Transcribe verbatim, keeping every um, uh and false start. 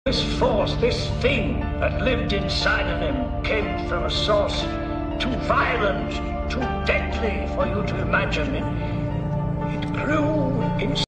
This force, this thing that lived inside of him came from a source too violent, too deadly for you to imagine. It, it grew in